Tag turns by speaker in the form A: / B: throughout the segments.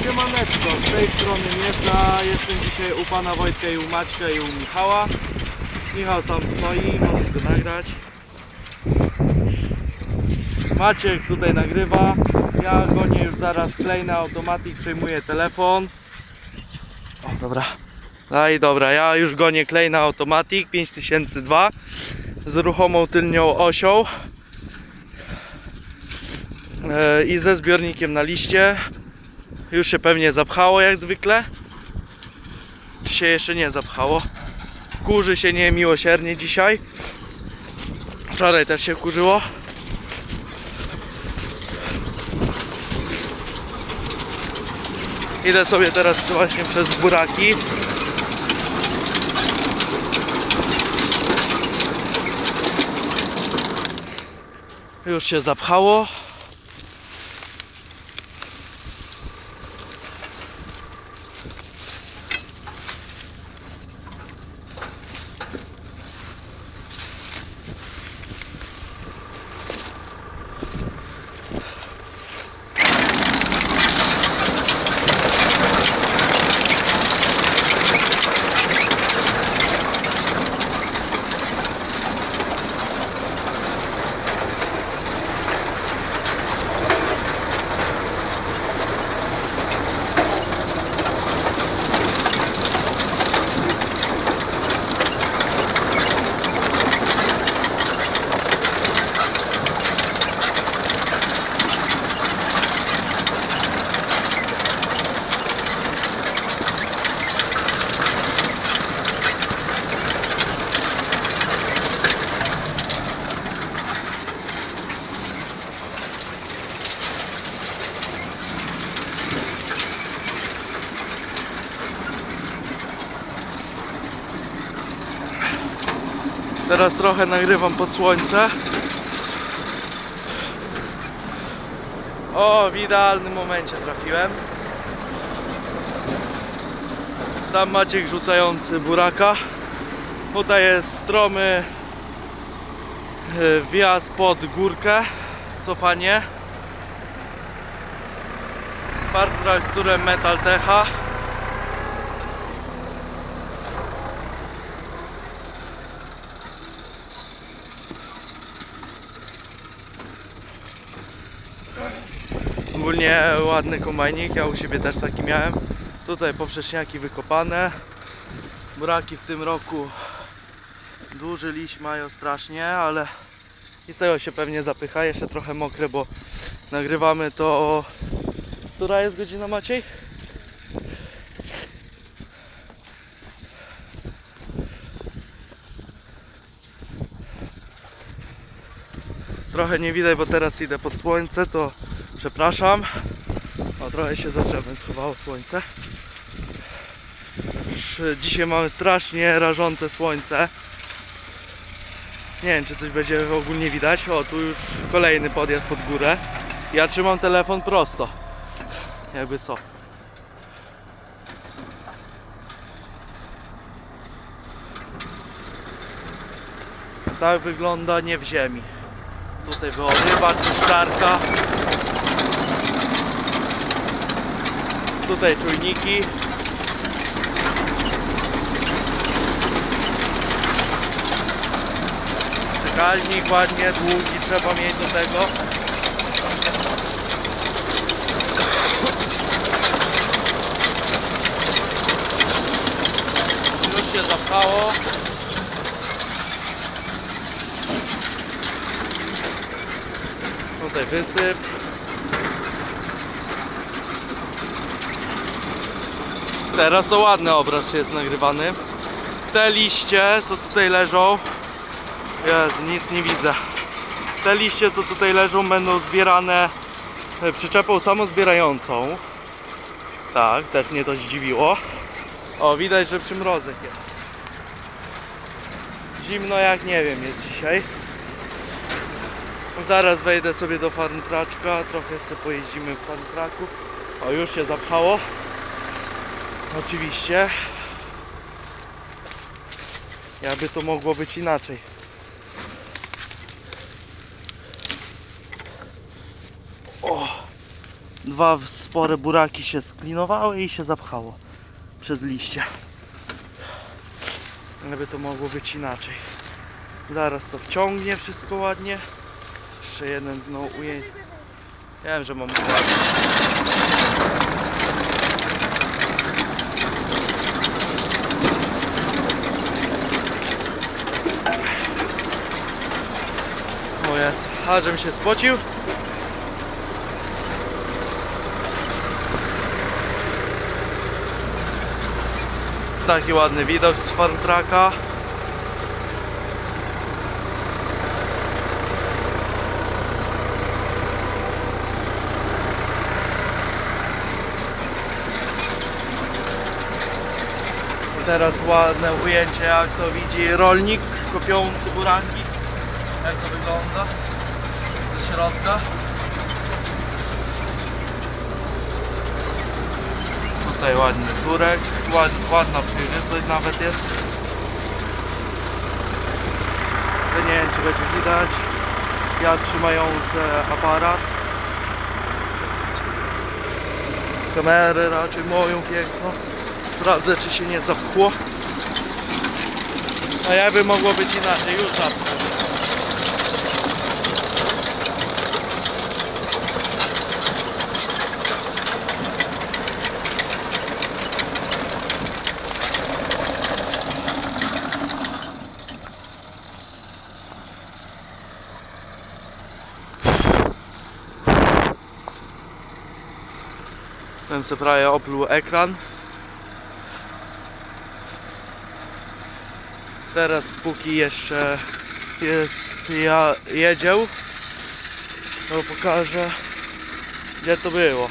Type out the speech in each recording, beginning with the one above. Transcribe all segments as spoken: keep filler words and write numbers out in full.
A: Siemaneczko, z tej strony Miedza. Jestem dzisiaj u pana Wojtka i u Maćka i u Michała. Michał tam stoi, możesz go nagrać. Maciek tutaj nagrywa. Ja gonię już zaraz klejna automatik, przejmuję telefon. O, dobra. No i dobra, ja już gonię klejna automatik pięć tysięcy dwa z ruchomą tylnią osią yy, i ze zbiornikiem na liście. Już się pewnie zapchało jak zwykle. Czy się jeszcze nie zapchało? Kurzy się niemiłosiernie dzisiaj. Wczoraj też się kurzyło. Idę sobie teraz właśnie przez buraki. Już się zapchało. Teraz trochę nagrywam pod słońce. O, w idealnym momencie trafiłem. Tam Maciek rzucający buraka. Tutaj jest stromy wjazd pod górkę, cofanie. Park z turem Metal Techa. Ogólnie ładny kombajnik, ja u siebie też taki miałem. Tutaj poprzeczniaki wykopane. Buraki w tym roku duży liść mają strasznie, ale i z tego się pewnie zapycha. Jeszcze trochę mokre, bo nagrywamy to... Która jest godzina, Maciej? Trochę nie widać, bo teraz idę pod słońce, to przepraszam. O, trochę się za drzewem schowało słońce. Dzisiaj mamy strasznie rażące słońce. Nie wiem, czy coś będzie ogólnie widać. O, tu już kolejny podjazd pod górę. Ja trzymam telefon prosto. Jakby co. Tak wygląda nie w ziemi. Tutaj wychowywa, czyszczarka. Tutaj czujniki. Czekalnik ładnie, długi trzeba mieć do tego. Już się zapchało. Tutaj wysyp. Teraz to ładny obraz jest nagrywany. Te liście, co tutaj leżą, Jezu, nic nie widzę. Te liście, co tutaj leżą, będą zbierane przyczepą samozbierającą. Tak, też mnie to zdziwiło. O, widać, że przymrozek jest. Zimno jak nie wiem jest dzisiaj. Zaraz wejdę sobie do farm traczka, trochę sobie pojeździmy w farm traku. O, już się zapchało. Oczywiście. Jakby to mogło być inaczej. dwa spore buraki się sklinowały i się zapchało przez liście. Gdyby to mogło być inaczej. Zaraz to wciągnie wszystko ładnie. Jeszcze jeden no ujęcie. Wiem, że mam ładnie. O Jezu, a żebym się spocił. Taki ładny widok z farm trucka. Teraz ładne ujęcie, jak to widzi rolnik kopiący buraki. Jak to wygląda ze środka. Tutaj ładny turek, ład, ładna przejrzystość nawet jest. To nie wiem, czy będzie widać. Ja trzymający aparat. Kamerę raczej moją piękną. Sprawdzę, czy się nie zapchło. A jakby mogło być inaczej, już zapchło. Bym sobie prawie opluł ekran. Teraz póki jeszcze jest ja jedzie, to pokażę, gdzie to było.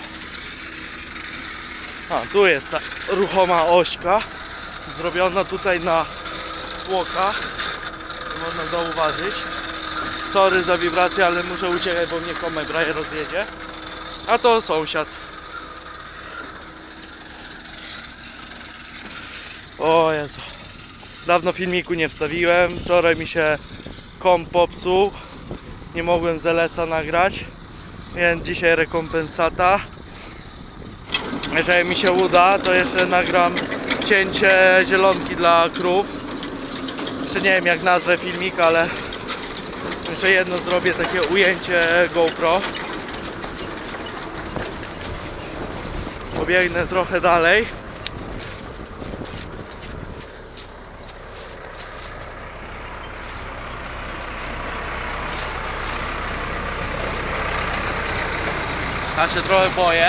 A: A, tu jest ta ruchoma ośka zrobiona tutaj na tłoka, można zauważyć. Sorry za wibrację, ale muszę uciekać, bo mnie komaj prawie rozjedzie. A to sąsiad. O Jezu, dawno filmiku nie wstawiłem. Wczoraj mi się komp popsuł, nie mogłem z L S-a nagrać, więc dzisiaj rekompensata. Jeżeli mi się uda, to jeszcze nagram cięcie zielonki dla krów. Jeszcze nie wiem, jak nazwę filmik, ale jeszcze jedno zrobię, takie ujęcie GoPro. Pobiegnę trochę dalej. Ja się trochę boję.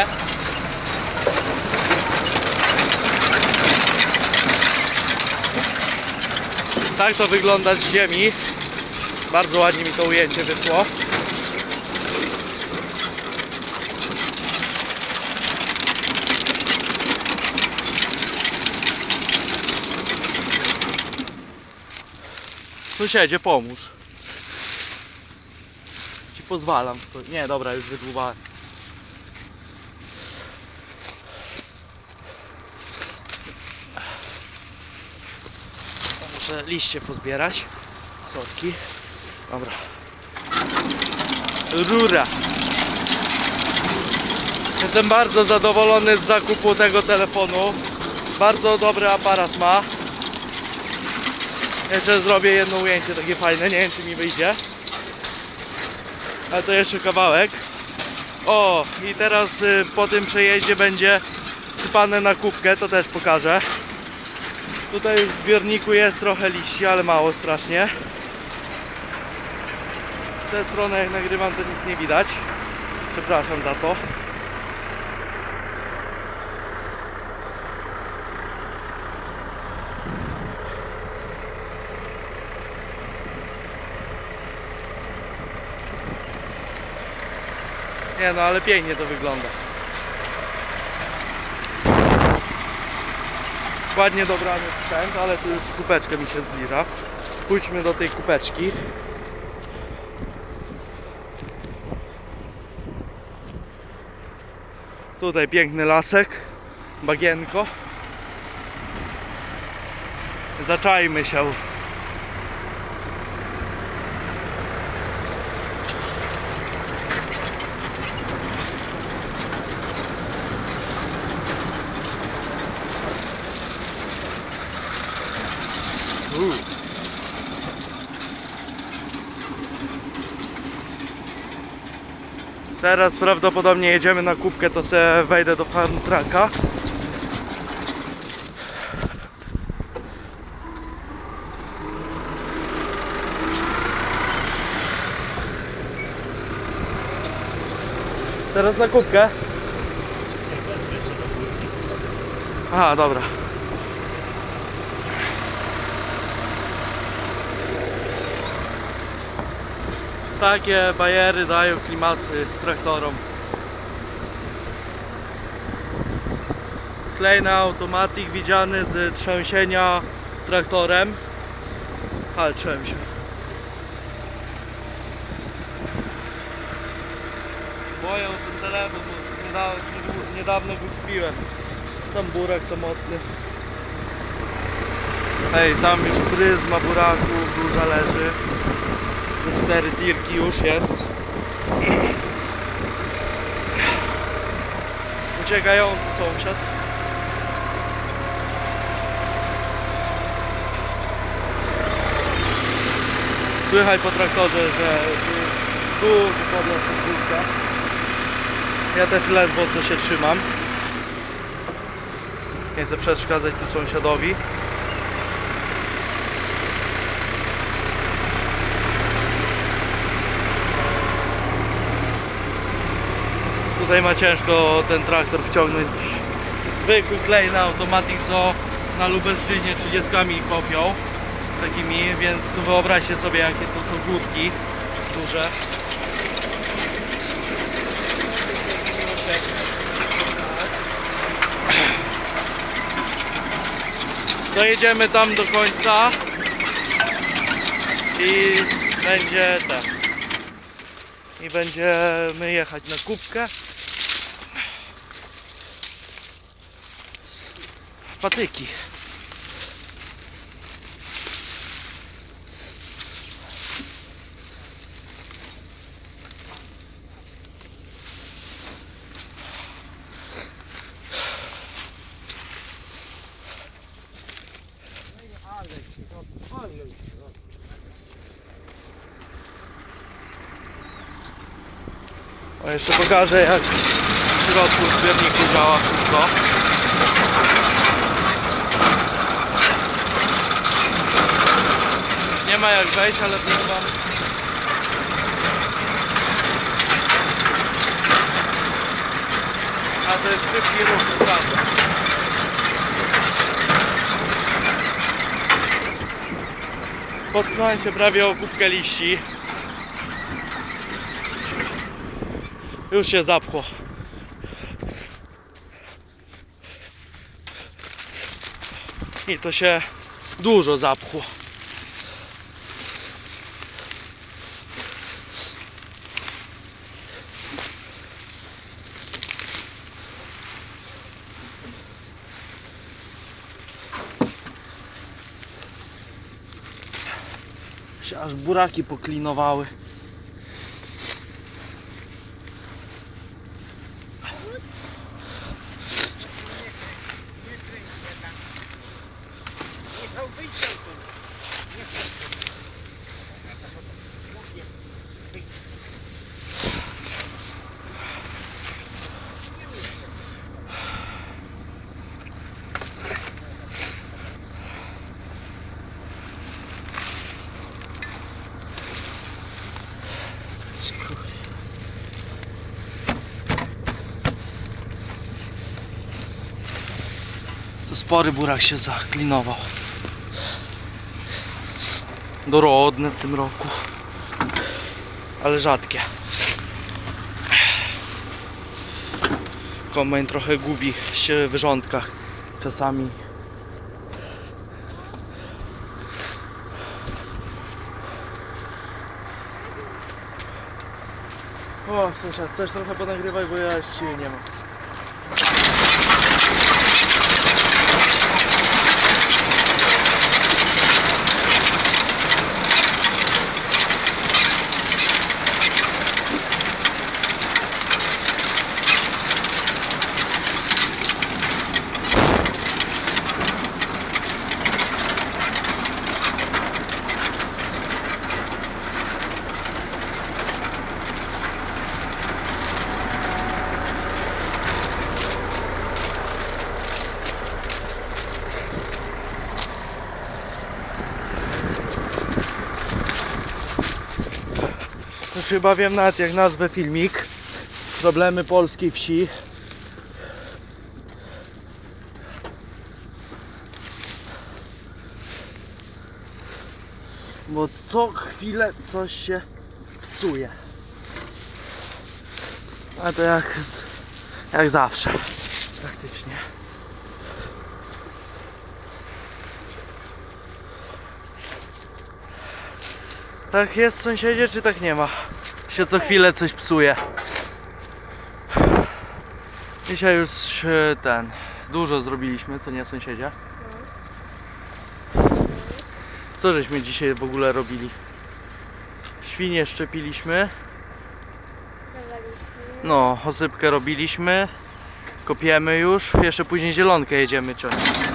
A: Tak to wygląda z ziemi. Bardzo ładnie mi to ujęcie wyszło. Sąsiedzie, pomóż. Ci pozwalam. Nie, dobra, już wydłubałem. Muszę liście pozbierać. Sorki. Dobra. Rura. Jestem bardzo zadowolony z zakupu tego telefonu. Bardzo dobry aparat ma. Jeszcze zrobię jedno ujęcie takie fajne, nie wiem, czy mi wyjdzie. Ale to jeszcze kawałek. O, i teraz y, po tym przejeździe będzie sypane na kubkę, to też pokażę. Tutaj w zbiorniku jest trochę liści, ale mało strasznie. W tę stronę jak nagrywam, to nic nie widać. Przepraszam za to. Nie no, ale pięknie to wygląda. Ładnie dobrany sprzęt, ale tu już kupeczka mi się zbliża. Pójdźmy do tej kupeczki. Tutaj piękny lasek, bagienko. Zaczajmy się. Uh. Teraz prawdopodobnie jedziemy na kubkę, to sobie wejdę do farm trucka. Teraz na kubkę. Aha, dobra. Takie bajery dają klimaty traktorom. Klej na automatik widziany z trzęsienia traktorem. Ale trzęsie. Boję o ten telefon, bo niedawno, niedawno go kupiłem. Tam burak samotny. Hej, tam już pryzma buraków duża leży. Cztery tirki już jest. Uciekający sąsiad. Słychać po traktorze, że tu wypadła podwórka. Ja też ledwo co się trzymam. Nie chcę przeszkadzać tu sąsiadowi. Tutaj ma ciężko ten traktor wciągnąć zwykły klej na automatik, co na Lubelszczyźnie trzydziestkami kopią takimi, więc tu wyobraźcie sobie, jakie to są główki duże. Dojedziemy tam do końca i będzie ten. I będziemy jechać na kubkę. Patyki. O, jeszcze pokażę, jak w środku w zbiorniku działa wszystko. Nie ma jak wejść, ale to chyba... A to jest szybki ruch, prawda? Potknąłem się prawie o kubkę liści. Już się zapchło. I to się dużo zapchło. Się aż buraki poklinowały. To spory burak się zaklinował. Dorodne w tym roku, ale rzadkie. Kombajn trochę gubi się w wyrządkach czasami. O, sąsiad, też trochę ponagrywaj, bo ja już siły nie mam. chyba wiem nawet jak nazwę filmik. Problemy polskiej wsi. Bo co chwilę coś się psuje. A to jak, jak zawsze praktycznie. Tak jest, sąsiedzie, czy tak nie ma? Się co chwilę coś psuje. Dzisiaj już ten dużo zrobiliśmy, co nie, sąsiedzie? Co żeśmy dzisiaj w ogóle robili? Świnie szczepiliśmy. No, osypkę robiliśmy. Kopiemy już. Jeszcze później zielonkę jedziemy ciąć.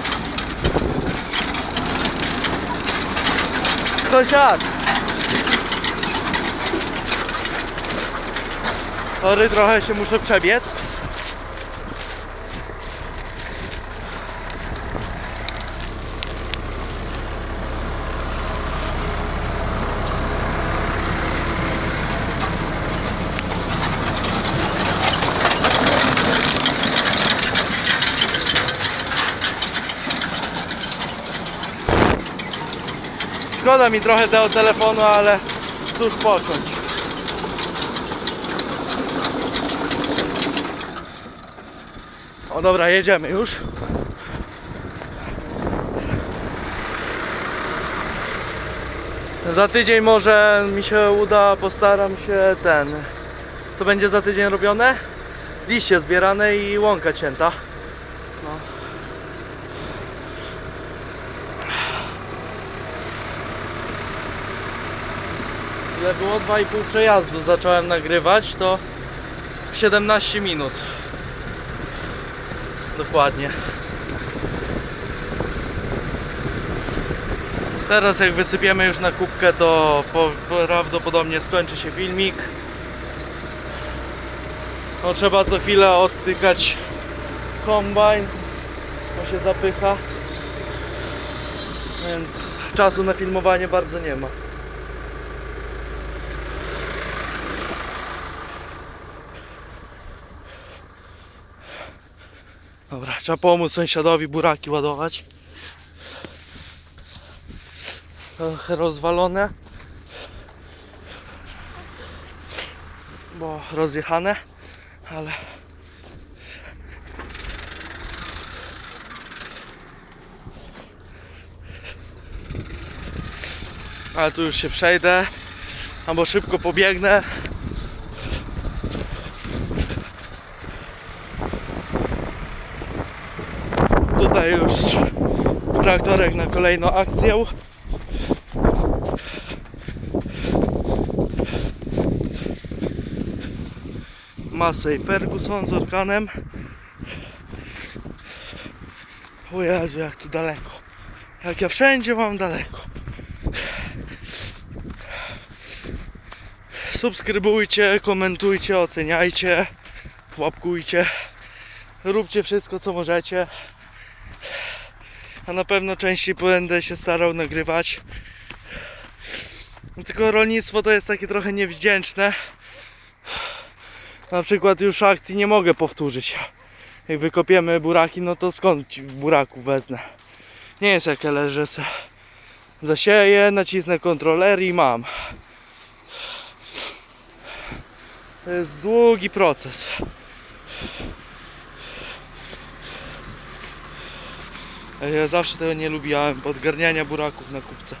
A: Sąsiad! Sorry, trochę się muszę przebiec. Szkoda mi trochę tego telefonu, ale cóż począć. O dobra, jedziemy już. Za tydzień może mi się uda, postaram się ten... Co będzie za tydzień robione? Liście zbierane i łąka cięta. No. Ile było? dwa i pół przejazdu zacząłem nagrywać, to siedemnaście minut. Dokładnie. Teraz jak wysypiemy już na kubkę, to prawdopodobnie skończy się filmik. No trzeba co chwilę odtykać kombajn, bo się zapycha. Więc czasu na filmowanie bardzo nie ma. Dobra, trzeba pomóc sąsiadowi buraki ładować. Trochę rozwalone, bo rozjechane, ale ale tu już się przejdę, albo szybko pobiegnę. Tutaj już traktorek na kolejną akcję. Massey Ferguson z orkanem. O Jezu, jak tu daleko. Jak ja wszędzie mam daleko. Subskrybujcie, komentujcie, oceniajcie, łapkujcie. Róbcie wszystko co możecie. A na pewno częściej będę się starał nagrywać. Tylko rolnictwo to jest takie trochę niewdzięczne. Na przykład już akcji nie mogę powtórzyć. Jak wykopiemy buraki, no to skąd ci buraków wezmę? Nie jest jak leżę se. Zasieję, nacisnę kontroler i mam. To jest długi proces. Ja zawsze tego nie lubiłem, podgarniania buraków na kubce.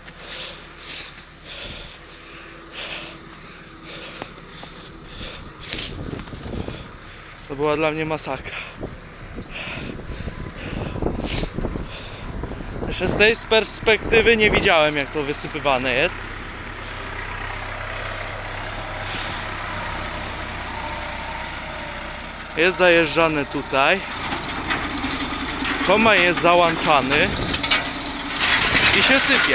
A: To była dla mnie masakra. Jeszcze z tej perspektywy nie widziałem, jak to wysypywane jest. Jest zajeżdżane tutaj. Kombajn jest załączany i się sypie.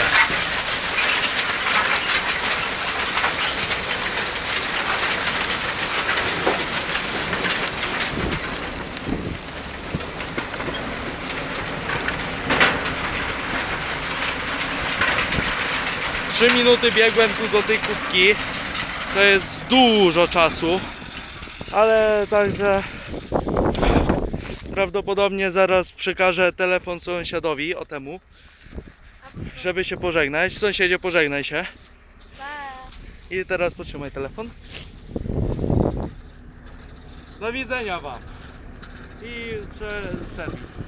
A: Trzy minuty biegłem tu do tej kubki. To jest dużo czasu, ale także prawdopodobnie zaraz przekażę telefon sąsiadowi o temu, żeby się pożegnać. Sąsiedzie, pożegnaj się. I teraz potrzymaj telefon. Do widzenia wam. I prze- przerwij.